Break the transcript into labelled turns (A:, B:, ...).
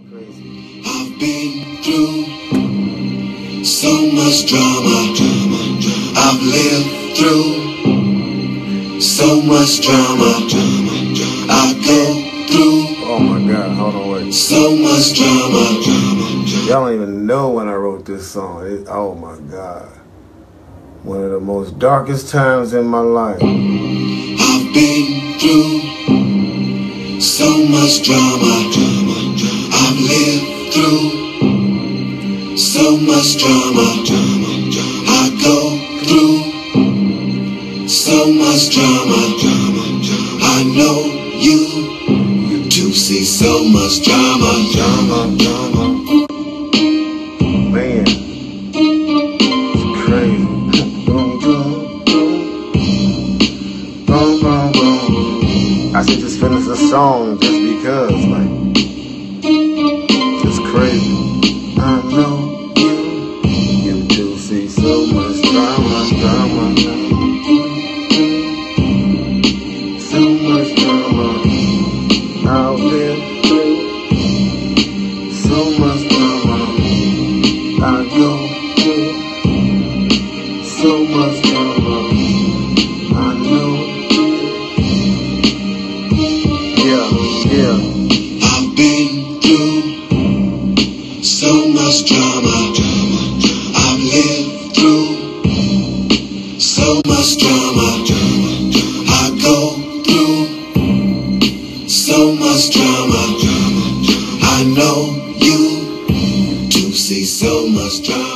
A: Crazy.
B: I've been through so much drama. I've lived through so much drama. I go through.
A: Oh my God, hold on, wait.
B: So much drama.
A: Y'all don't even know when I wrote this song. Oh my God. One of the most darkest times in my life.
B: I've been through so much drama. I've lived through so much drama. I go through so much drama. I know you do see so much drama.
A: Man, it's crazy. Boom, boom, boom. Boom, boom, boom. I should just finish the song just because, like, it's crazy. I know you do see so much drama. So much drama. I've lived through so much drama. I go through so much drama. I know. Yeah.
B: I've been through so much drama. I've lived through so much drama. I go through so much drama. I know you do see so much drama.